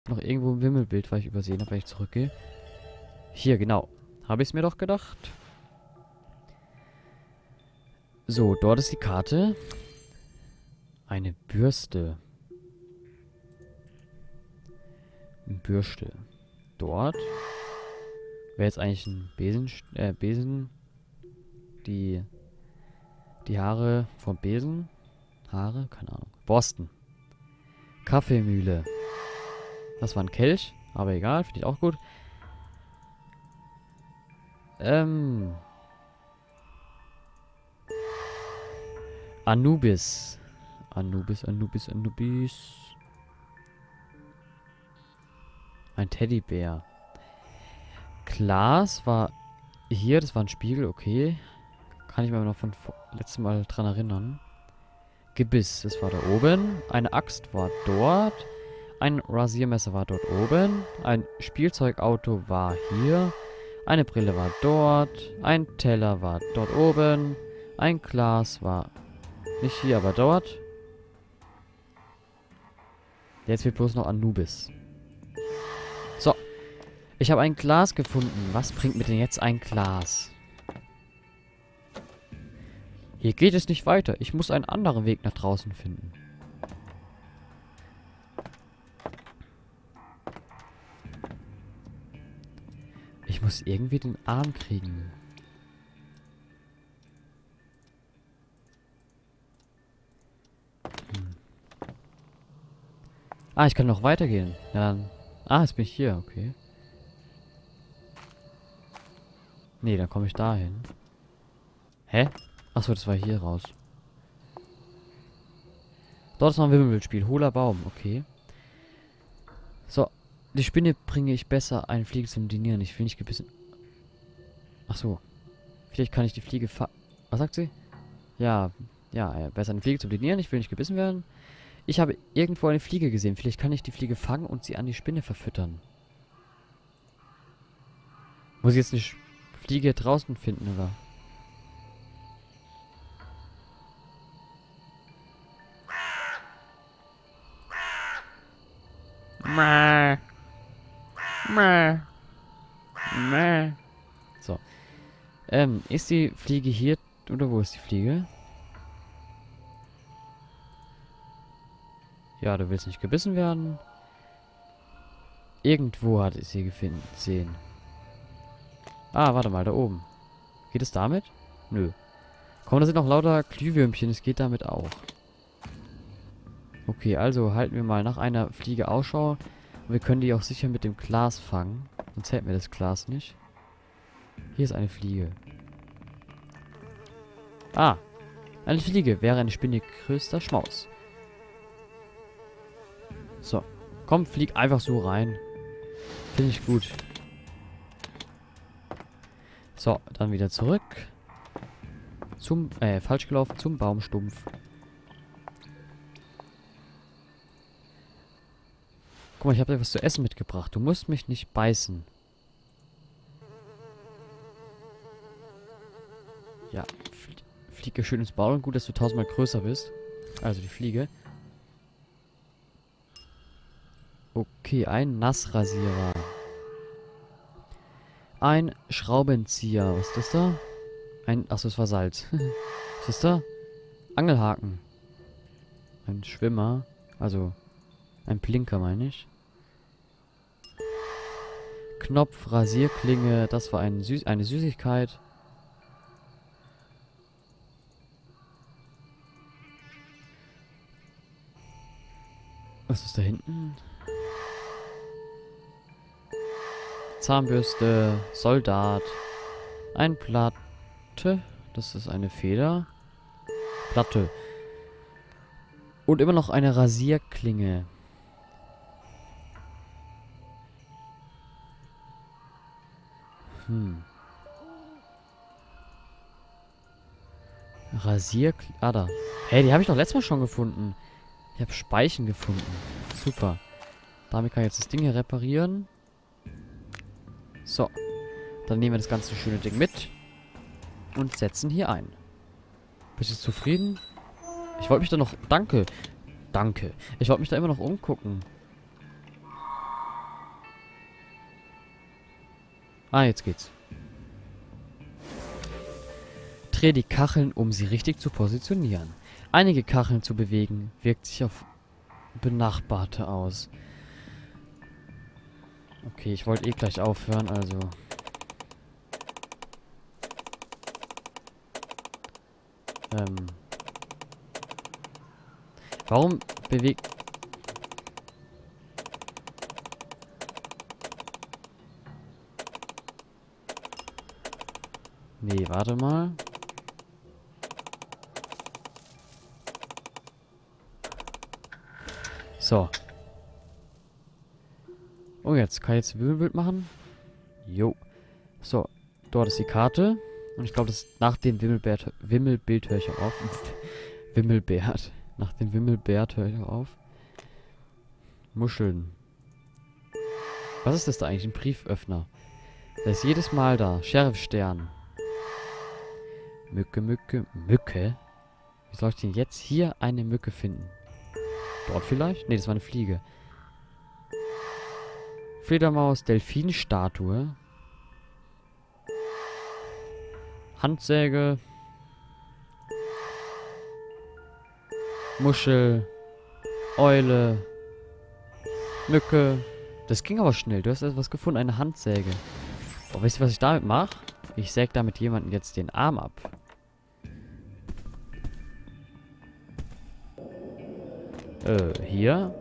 Noch irgendwo ein Wimmelbild, weil ich übersehen habe, wenn ich zurückgehe. Hier, genau. Habe ich es mir doch gedacht. So, dort ist die Karte. Eine Bürste. Eine Bürste. Dort wäre jetzt eigentlich ein Besen. Die Haare vom Besen. Haare? Keine Ahnung. Borsten. Kaffeemühle. Das war ein Kelch, aber egal, finde ich auch gut. Anubis. Anubis. Ein Teddybär. Glas war hier, das war ein Spiegel, okay. Kann ich mir noch von letztem Mal dran erinnern. Gebiss, das war da oben. Eine Axt war dort. Ein Rasiermesser war dort oben. Ein Spielzeugauto war hier. Eine Brille war dort. Ein Teller war dort oben. Ein Glas war nicht hier, aber dort. Jetzt wird bloß noch Anubis. So. Ich habe ein Glas gefunden. Was bringt mir denn jetzt ein Glas? Hier geht es nicht weiter. Ich muss einen anderen Weg nach draußen finden. Ich muss irgendwie den Arm kriegen. Ah, ich kann noch weitergehen. Ja, dann. Ah, jetzt bin ich hier. Okay. Nee, dann komme ich dahin. Hä? Achso, das war hier raus. Dort ist noch ein Wimmelbildspiel. Hohler Baum. Okay. So. Die Spinne bringe ich besser, eine Fliege zum Dinieren. Ich will nicht gebissen. Ach so. Vielleicht kann ich die Fliege Was sagt sie? Ja, besser eine Fliege zum Dinieren. Ich will nicht gebissen werden. Ich habe irgendwo eine Fliege gesehen. Vielleicht kann ich die Fliege fangen und sie an die Spinne verfüttern. Muss ich jetzt eine Fliege draußen finden, oder? Mäh. Mäh. Mäh. So. Ist die Fliege hier? Oder wo ist die Fliege? Ja, du willst nicht gebissen werden. Irgendwo hat ich sie gesehen. Ah, warte mal, da oben. Geht es damit? Nö. Komm, da sind noch lauter Glühwürmchen. Es geht damit auch. Okay, also halten wir mal nach einer Fliege Ausschau. Und wir können die auch sicher mit dem Glas fangen. Sonst hält mir das Glas nicht. Hier ist eine Fliege. Ah. Eine Fliege wäre eine Spinne größter Schmaus. So. Komm, flieg einfach so rein. Finde ich gut. So, dann wieder zurück. Falsch gelaufen, zum Baumstumpf. Guck mal, ich habe dir was zu essen mitgebracht. Du musst mich nicht beißen. Ja, Fliege schön ins Maul und gut, dass du 1000-mal größer bist. Also die Fliege. Okay, ein Nassrasierer. Ein Schraubenzieher. Was ist das da? Achso, das war Salz. Was ist da? Angelhaken. Ein Schwimmer. Also, ein Blinker, meine ich. Knopf, Rasierklinge. Das war eine Süßigkeit. Was ist da hinten? Zahnbürste, Soldat, ein Platte, das ist eine Feder, Platte und immer noch eine Rasierklinge. Ah, da. Hey, die habe ich doch letztes Mal schon gefunden. Ich habe Speichen gefunden. Super. Damit kann ich jetzt das Ding hier reparieren. So. Dann nehmen wir das ganze schöne Ding mit. Und setzen hier ein. Bist du zufrieden? Ich wollte mich da noch... Danke. Danke. Ich wollte mich da immer noch umgucken. Ah, jetzt geht's. Dreh die Kacheln, um sie richtig zu positionieren. Einige Kacheln zu bewegen, wirkt sich auf Benachbarte aus. Okay, ich wollte eh gleich aufhören, also... Warum bewegt... Nee, warte mal. So. Oh, jetzt kann ich jetzt ein Wimmelbild machen. Jo. So, dort ist die Karte. Und ich glaube, das ist nach dem Wimmelbild höre ich auch auf. Wimmelbert. Nach dem Wimmelbert höre ich auch auf. Muscheln. Was ist das da eigentlich? Ein Brieföffner. Der ist jedes Mal da. Sheriff-Stern. Mücke, Mücke, Mücke? Wie soll ich denn jetzt hier eine Mücke finden? Dort vielleicht? Ne, das war eine Fliege. Fledermaus, Delfinstatue. Handsäge. Muschel. Eule. Mücke. Das ging aber schnell. Du hast etwas gefunden, eine Handsäge. Oh, wisst ihr, was ich damit mache? Ich säge damit jemanden jetzt den Arm ab. Hier.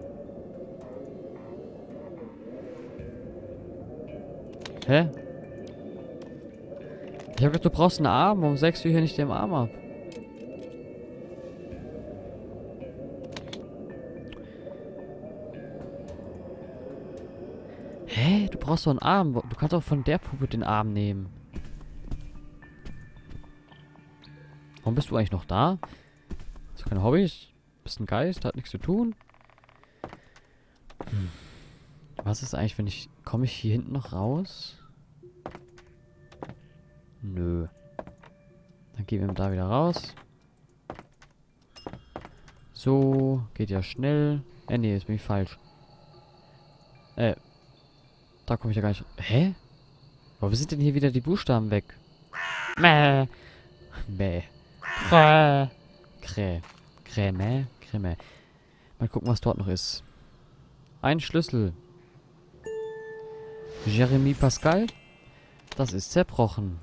Hä? Ich hab gedacht, du brauchst einen Arm. Warum sägst du hier nicht den Arm ab? Hä? Du brauchst doch einen Arm. Du kannst auch von der Puppe den Arm nehmen. Warum bist du eigentlich noch da? Hast du keine Hobbys? Bist ein Geist? Hat nichts zu tun? Was ist eigentlich, wenn ich... Komme ich hier hinten noch raus? Nö. Dann gehen wir da wieder raus. So. Geht ja schnell. Nee, jetzt bin ich falsch. Da komme ich ja gar nicht... Hä? Warum sind denn hier wieder die Buchstaben weg? Mäh. Mäh. Krä. Krä. Kräme. Kräme. Mal gucken, was dort noch ist. Ein Schlüssel. Jeremy Pascal? Das ist zerbrochen.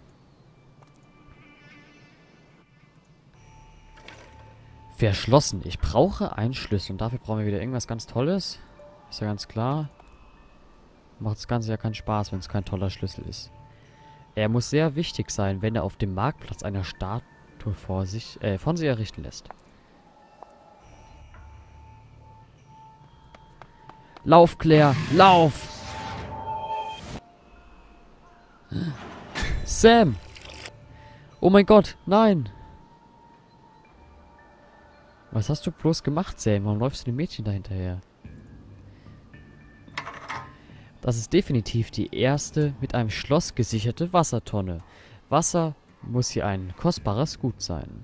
Verschlossen. Ich brauche einen Schlüssel. Und dafür brauchen wir wieder irgendwas ganz Tolles. Ist ja ganz klar. Macht das Ganze ja keinen Spaß, wenn es kein toller Schlüssel ist. Er muss sehr wichtig sein, wenn er auf dem Marktplatz eine Statue von sich errichten lässt. Lauf, Claire! Lauf! Sam! Oh mein Gott, nein! Was hast du bloß gemacht, Sam? Warum läufst du dem Mädchen da hinterher? Das ist definitiv die erste mit einem Schloss gesicherte Wassertonne. Wasser muss hier ein kostbares Gut sein.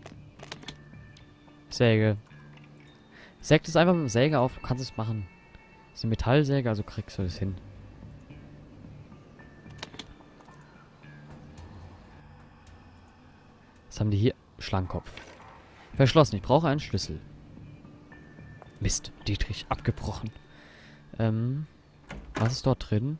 Säge. Säg das einfach mit dem Säge auf. Du kannst es machen. Das ist eine Metallsäge, also kriegst du das hin. Was haben die hier? Schlangenkopf. Verschlossen. Ich brauche einen Schlüssel. Mist. Dietrich. Abgebrochen. Was ist dort drin?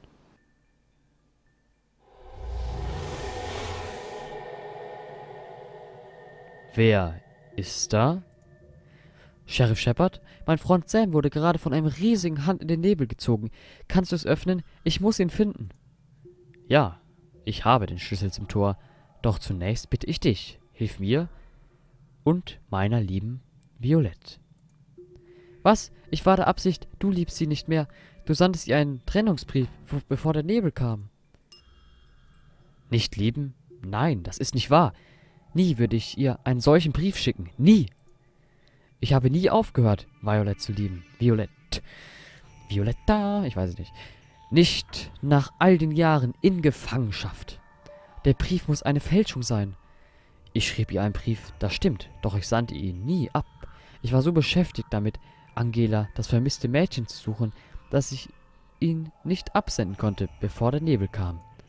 Wer ist da? Sheriff Shepard? Mein Freund Sam wurde gerade von einem riesigen Hand in den Nebel gezogen. Kannst du es öffnen? Ich muss ihn finden. Ja, ich habe den Schlüssel zum Tor. Doch zunächst bitte ich dich. Hilf mir und meiner lieben Violette. Was? Ich war der Absicht, du liebst sie nicht mehr. Du sandtest ihr einen Trennungsbrief, bevor der Nebel kam. Nicht lieben? Nein, das ist nicht wahr. Nie würde ich ihr einen solchen Brief schicken. Nie. Ich habe nie aufgehört, Violette zu lieben. Violette. Violetta? Ich weiß es nicht. Nicht nach all den Jahren in Gefangenschaft. Der Brief muss eine Fälschung sein. Ich schrieb ihr einen Brief, das stimmt, doch ich sandte ihn nie ab. Ich war so beschäftigt damit, Angela, das vermisste Mädchen zu suchen, dass ich ihn nicht absenden konnte, bevor der Nebel kam.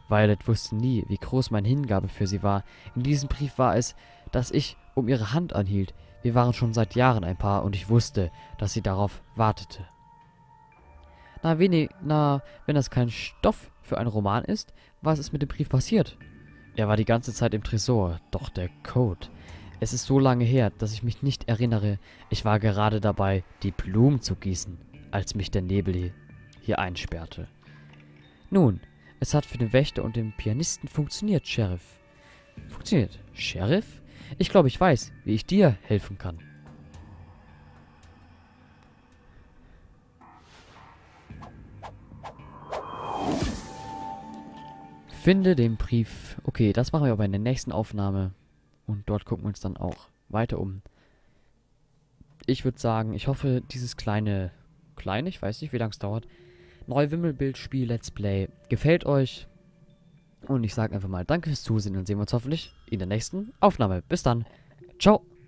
Violet wusste nie, wie groß meine Hingabe für sie war. In diesem Brief war es, dass ich um ihre Hand anhielt. Wir waren schon seit Jahren ein Paar und ich wusste, dass sie darauf wartete. Wenn das kein Stoff für einen Roman ist, was ist mit dem Brief passiert? Er war die ganze Zeit im Tresor, doch der Code. Es ist so lange her, dass ich mich nicht erinnere. Ich war gerade dabei, die Blumen zu gießen, als mich der Nebel hier einsperrte. Nun, es hat für den Wächter und den Pianisten funktioniert, Sheriff. Funktioniert? Sheriff? Ich glaube, ich weiß, wie ich dir helfen kann. Finde den Brief. Okay, das machen wir aber in der nächsten Aufnahme. Und dort gucken wir uns dann auch weiter um. Ich würde sagen, ich hoffe, dieses kleine, ich weiß nicht, wie lange es dauert, neue Wimmelbildspiel Let's Play gefällt euch. Und ich sage einfach mal danke fürs Zusehen und sehen wir uns hoffentlich in der nächsten Aufnahme. Bis dann. Ciao.